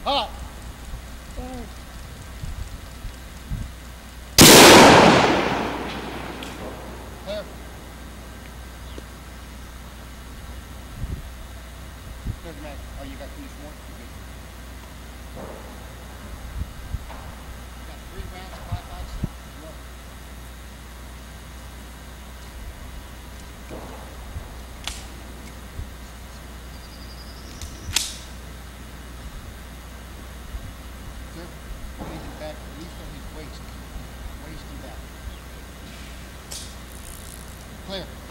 Hot. Clear. Clear, Mac. Oh, you got to finish more? You're good. You got 3 rounds, 5.56. You're up. Clear. Change it back, at least on his waist. Waist and back. Clear.